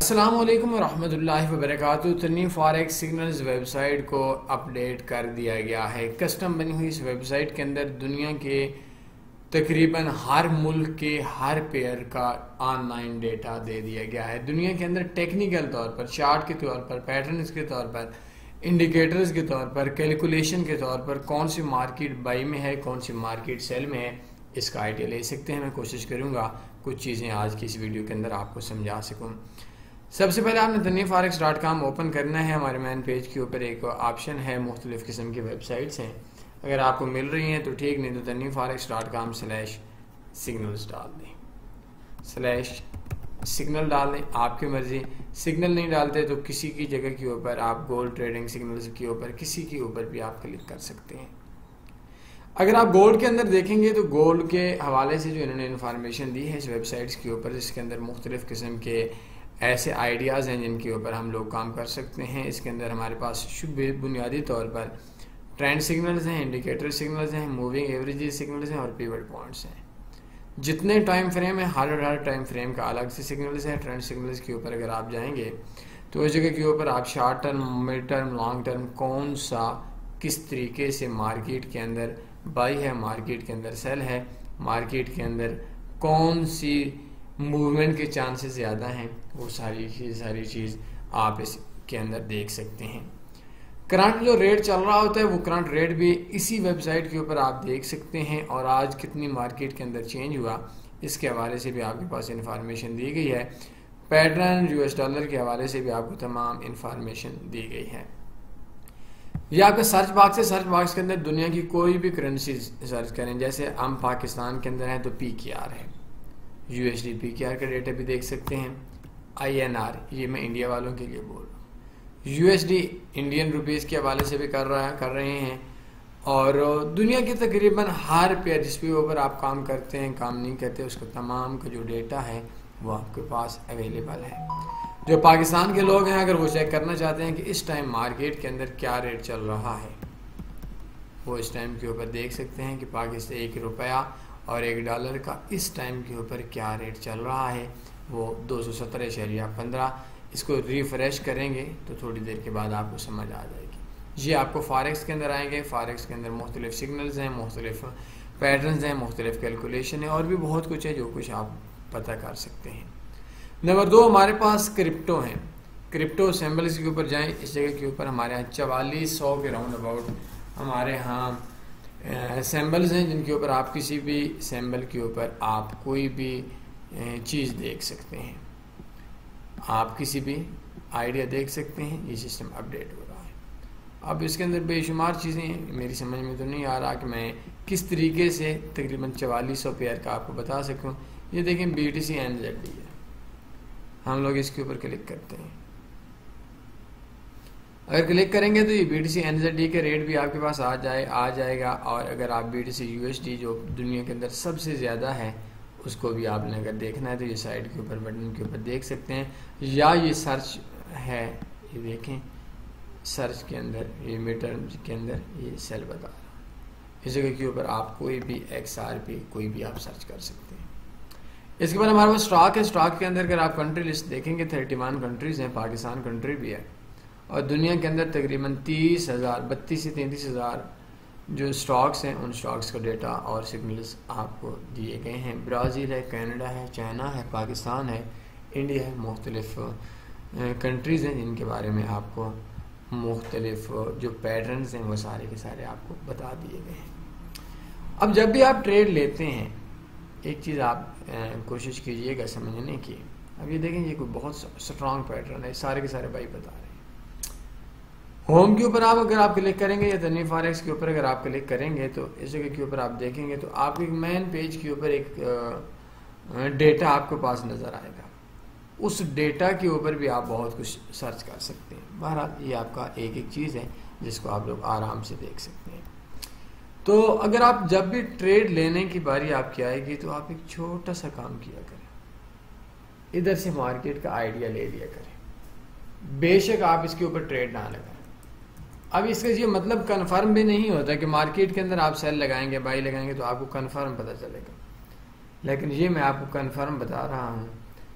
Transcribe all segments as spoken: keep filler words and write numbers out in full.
अस्सलाम वालेकुम रहमतुल्लाहि व बरकातुहू। तन्नी फॉरेक्स सिग्नल्स वेबसाइट को अपडेट कर दिया गया है। कस्टम बनी हुई इस वेबसाइट के अंदर दुनिया के तकरीबन हर मुल्क के हर पेयर का ऑनलाइन डेटा दे दिया गया है। दुनिया के अंदर टेक्निकल तौर पर, चार्ट के तौर पर, पैटर्न्स के तौर पर, इंडिकेटर्स के तौर पर, कैलकुलेशन के तौर पर कौन सी मार्केट बाई में है, कौन सी मार्केट सेल में है, इसका आइडिया ले सकते हैं। मैं कोशिश करूँगा कुछ चीज़ें आज की इस वीडियो के अंदर आपको समझा सकूँ। सबसे पहले आपने तन्नी फॉरेक्स डॉट कॉम ओपन करना है। हमारे मैन पेज के ऊपर एक ऑप्शन है, मुख्तलिफ़ किस्म की वेबसाइट्स हैं, अगर आपको मिल रही हैं तो ठीक, नहीं तो Tanni forex dot com slash signals डाल दें, स्लैश सिग्नल डाल दें, आपकी मर्ज़ी। सिग्नल नहीं डालते तो किसी की जगह के ऊपर आप गोल्ड ट्रेडिंग सिग्नल्स के ऊपर किसी के ऊपर भी आप क्लिक कर सकते हैं। अगर आप गोल्ड के अंदर देखेंगे तो गोल्ड के हवाले से जो इन्होंने इन्फॉर्मेशन दी है इस वेबसाइट्स के ऊपर, जिसके अंदर मुख्तलिफ़ किस्म के ऐसे आइडियाज़ हैं जिनके ऊपर हम लोग काम कर सकते हैं। इसके अंदर हमारे पास शुभ बुनियादी तौर पर ट्रेंड सिग्नल्स हैं, इंडिकेटर सिग्नल्स हैं, मूविंग एवरेज सिग्नल्स हैं और पिवट पॉइंट्स हैं। जितने टाइम फ्रेम है, हर हर टाइम फ्रेम का अलग से सिग्नल्स हैं। ट्रेंड सिग्नल्स के ऊपर अगर आप जाएंगे तो उस जगह के ऊपर आप short term, mid term, long term कौन सा किस तरीके से मार्केट के अंदर बाई है, मार्केट के अंदर सेल है, मार्केट के अंदर कौन सी मूवमेंट के चांसेस ज़्यादा हैं, वो सारी चीज़ सारी चीज़ आप इसके अंदर देख सकते हैं। करंट जो रेट चल रहा होता है वो करंट रेट भी इसी वेबसाइट के ऊपर आप देख सकते हैं, और आज कितनी मार्केट के अंदर चेंज हुआ इसके हवाले से भी आपके पास इंफॉर्मेशन दी गई है। पैटर्न यूएस डॉलर के हवाले से भी आपको तमाम इंफॉर्मेशन दी गई है। ये आपका सर्च बॉक्स है। सर्च बॉक्स के अंदर दुनिया की कोई भी करेंसी सर्च करें, जैसे हम पाकिस्तान के अंदर हैं तो पी के आर है, यूएसडी पी के आर का डेटा भी देख सकते हैं। आईएनआर, ये मैं इंडिया वालों के लिए बोल रहा हूँ। यूएसडी इंडियन रुपीज़ के हवाले से भी कर रहा कर रहे हैं, और दुनिया के तकरीबन हर पेयर जिस पे ऊपर आप काम करते हैं, काम नहीं करते, उसका तमाम का जो डेटा है वो आपके पास अवेलेबल है। जो पाकिस्तान के लोग हैं अगर वो चेक करना चाहते हैं कि इस टाइम मार्केट के अंदर क्या रेट चल रहा है, वो इस टाइम के ऊपर देख सकते हैं कि पाकिस्तान एक रुपया और एक डॉलर का इस टाइम के ऊपर क्या रेट चल रहा है, वो दो सौ सत्रह शरिया पंद्रह। इसको रिफ़्रेश करेंगे तो थोड़ी देर के बाद आपको समझ आ जाएगी। ये आपको फॉरेक्स के अंदर आएंगे। फॉरेक्स के अंदर मुख्तलिफ सिग्नल्स हैं, मुख्तलिफ पैटर्न्स हैं, मुख्तलिफ कैलकुलेशन है, और भी बहुत कुछ है जो कुछ आप पता कर सकते हैं। नंबर दो, हमारे पास क्रिप्टो हैं। क्रिप्टो सिंबल्स के ऊपर जाएँ, इस जगह के ऊपर हमारे यहाँ चवालीस सौ के राउंड अबाउट हमारे यहाँ सिंबल्स हैं, जिनके ऊपर आप किसी भी सिंबल के ऊपर आप कोई भी चीज़ देख सकते हैं, आप किसी भी आइडिया देख सकते हैं। ये सिस्टम अपडेट हो रहा है। अब इसके अंदर बेशुमार चीज़ें मेरी समझ में तो नहीं आ रहा कि मैं किस तरीके से तकरीबन चवालीस सौ पेयर का आपको बता सकूं। ये देखें, B T C N Z D है, हम लोग इसके ऊपर क्लिक करते हैं। अगर क्लिक करेंगे तो ये B T C N Z D के रेट भी आपके पास आ जाए आ जाएगा और अगर आप B T C U S D जो दुनिया के अंदर सबसे ज़्यादा है उसको भी आपने अगर देखना है तो ये साइड के ऊपर बटन के ऊपर देख सकते हैं, या ये सर्च है, ये देखें सर्च के अंदर ये मीटर के अंदर ये सेल बता रहा है। इस जगह के ऊपर आप कोई भी एक्स आर पी कोई भी आप सर्च कर सकते हैं। इसके बाद हमारे पास स्टॉक है। स्टॉक के अंदर अगर आप कंट्री लिस्ट देखेंगे थर्टी वन कंट्रीज़ हैं, पाकिस्तान कंट्री भी है, और दुनिया के अंदर तकरीबन तीस हज़ार बत्तीस से तैंतीस हज़ार जो स्टॉक्स हैं उन स्टॉक्स का डेटा और सिग्नल्स आपको दिए गए हैं। ब्राज़ील है, कनाडा है, चाइना है, पाकिस्तान है, इंडिया है, मुख्तलिफ कंट्रीज़ हैं जिनके बारे में आपको मुख्तलिफ जो पैटर्न्स हैं वो सारे के सारे आपको बता दिए गए हैं। अब जब भी आप ट्रेड लेते हैं एक चीज़ आप कोशिश कीजिएगा समझने की। अब ये देखें, ये कोई बहुत स्ट्रॉन्ग पैटर्न है, सारे के सारे भाई बता रहे हैं। होम के ऊपर आप अगर आप क्लिक करेंगे या तन्नी फॉरेक्स के ऊपर अगर आप क्लिक करेंगे तो इस जगह के ऊपर आप देखेंगे तो आपको एक मेन पेज के ऊपर एक डेटा आपके पास नज़र आएगा। उस डेटा के ऊपर भी आप बहुत कुछ सर्च कर सकते हैं। बहरहाल ये आपका एक एक चीज़ है जिसको आप लोग आराम से देख सकते हैं। तो अगर आप जब भी ट्रेड लेने की बारी आपकी आएगी तो आप एक छोटा सा काम किया करें, इधर से मार्केट का आइडिया ले लिया करें। बेशक आप इसके ऊपर ट्रेड ना लगाएं। अब इसका ये मतलब कंफर्म भी नहीं होता कि मार्केट के अंदर आप सेल लगाएंगे, बाई लगाएंगे तो आपको कंफर्म पता चलेगा, लेकिन ये मैं आपको कंफर्म बता रहा हूँ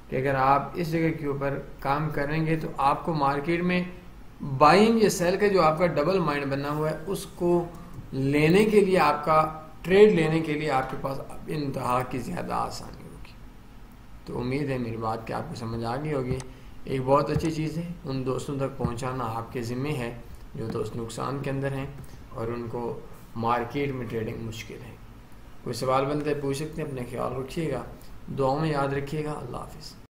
कि अगर आप इस जगह के ऊपर काम करेंगे तो आपको मार्केट में बाइंग या सेल का जो आपका डबल माइंड बना हुआ है उसको लेने के लिए, आपका ट्रेड लेने के लिए आपके पास इंतहा की ज़्यादा आसानी होगी। तो उम्मीद है मेरी बात कि आपको समझ आ गई होगी। एक बहुत अच्छी चीज़ है, उन दोस्तों तक पहुंचाना आपके ज़िम्मे है जो दोस्त नुकसान के अंदर हैं और उनको मार्केट में ट्रेडिंग मुश्किल है। कोई सवाल बनते पूछ सकते हैं। अपने ख्याल रखिएगा, दुआओं में याद रखिएगा। अल्लाह हाफिज़।